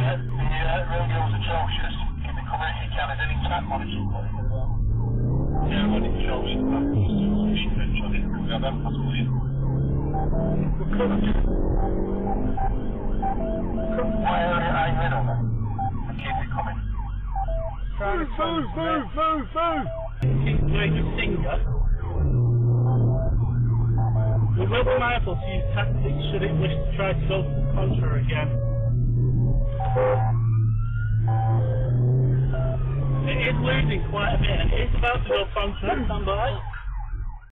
radio's atrocious. Keep it coming if you can. Is any tap monitoring? Yeah, when it shows you that, I didn't really have that possibly. Where are you in on that? Keep it coming. Keep doing the finger. We will be mindful to use tactics should it wish to try to go for the contra again. It is losing quite a bit and it is about to go contra, stand by.